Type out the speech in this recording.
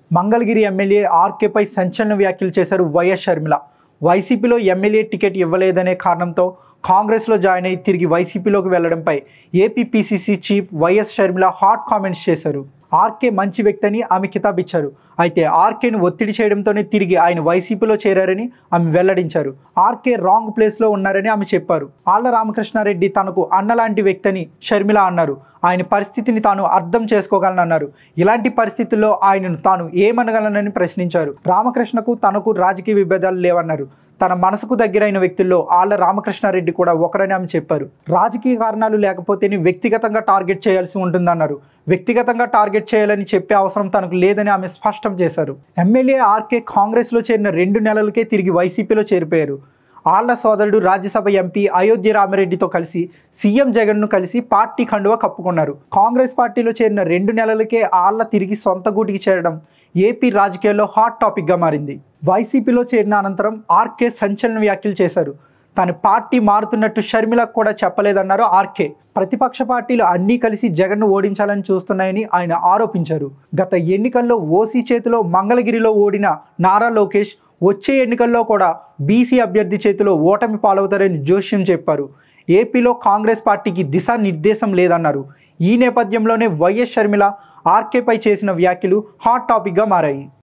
Mangalagiri MLA ఆర్కేపై సంచలన వ్యాఖ్యలు చేశారు వైఎస్ షర్మిల. వైసీపీలో ఎమ్మెల్యే టికెట్ ఇవ్వలేదనే కారణంతో కాంగ్రెస్లో జాయిన్ అయి తిరిగి వైసీపీలోకి వెళ్లడంపై AP PCC chief YS Sharmila hot comments చేశారు. ఆర్కే మంచి వ్యక్తి అని ఆమె కితాబిచ్చారు. అయితే ఆర్కేను ఒత్తిడి చేయడంతోనే తిరిగి ఆయన వైసీపీలో చేరారని ఆమె వెల్లడించారు. ఆర్కే రాంగ్ ప్లేస్లో ఉన్నారని ఆమె చెప్పారు. ఆళ్ల రామకృష్ణారెడ్డి తనకు అన్నలాంటి వ్యక్తి అని షర్మిల అన్నారు. ఆయన పరిస్థితిని తాను అర్థం చేసుకోగలనన్నారు. ఇలాంటి పరిస్థితుల్లో ఆయనను తాను ఏమనగలనని ప్రశ్నించారు. రామకృష్ణకు తనకు రాజకీయ విభేదాలు లేవన్నారు. తన మనసుకు దగ్గరైన వ్యక్తుల్లో ఆళ్ల రామకృష్ణారెడ్డి కూడా ఒకరని ఆమె చెప్పారు. రాజకీయ కారణాలు లేకపోతేనే వ్యక్తిగతంగా టార్గెట్ చేయాల్సి ఉంటుందన్నారు. వ్యక్తిగతంగా టార్గెట్ చేయాలని చెప్పే అవసరం తనకు లేదని ఆమె స్పష్టం చేశారు. ఎమ్మెల్యే ఆర్కే కాంగ్రెస్లో చేరిన 2 నెలలకే తిరిగి వైసీపీలో చేరిపోయారు. ఆళ్ల సోదరుడు రాజ్యసభ ఎంపీ అయోధ్య రామిరెడ్డితో కలిసి సీఎం జగన్ను కలిసి పార్టీ కండువా కప్పుకున్నారు. కాంగ్రెస్ పార్టీలో చేరిన 2 నెలలకే ఆళ్ల తిరిగి సొంత గూటికి చేరడం ఏపీ రాజకీయాల్లో హాట్ టాపిక్గా మారింది. వైసీపీలో చేరిన అనంతరం ఆర్కే సంచలన వ్యాఖ్యలు చేశారు. తన పార్టీ మారుతున్నట్టు షర్మిలకు కూడా చెప్పలేదన్నారు ఆర్కే. ప్రతిపక్ష పార్టీలు అన్నీ కలిసి జగన్ను ఓడించాలని చూస్తున్నాయని ఆయన ఆరోపించారు. గత ఎన్నికల్లో ఓసీ చేతిలో మంగళగిరిలో ఓడిన నారా లోకేష్ వచ్చే ఎన్నికల్లో కూడా బీసీ అభ్యర్థి చేతిలో ఓటమి పాలవుతారని జోష్యం చెప్పారు. ఏపీలో కాంగ్రెస్ పార్టీకి దిశానిర్దేశం లేదన్నారు. ఈ నేపథ్యంలోనే వైఎస్ షర్మిల ఆర్కేపై చేసిన వ్యాఖ్యలు హాట్ టాపిక్గా మారాయి.